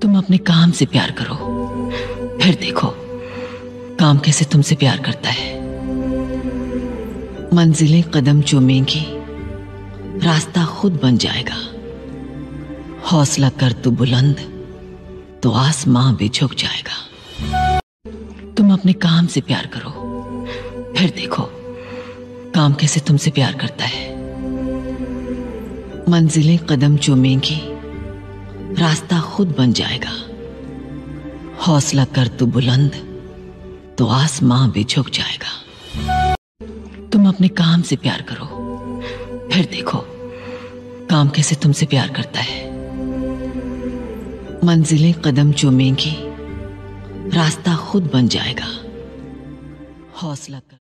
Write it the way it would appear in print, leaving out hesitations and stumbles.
तुम अपने काम से प्यार करो, फिर देखो काम कैसे तुमसे प्यार करता है। मंजिलें कदम चूमेंगी, रास्ता खुद बन जाएगा। हौसला कर तू बुलंद तो आसमां भी झुक जाएगा। तुम अपने काम से प्यार करो, फिर देखो काम कैसे तुमसे प्यार करता है। मंजिलें कदम चूमेंगी, रास्ता खुद बन जाएगा। हौसला कर तू बुलंद तो आसमां भी झुक जाएगा। तुम अपने काम से प्यार करो, फिर देखो काम कैसे तुमसे प्यार करता है। मंजिलें कदम चूमेंगी, रास्ता खुद बन जाएगा। हौसला कर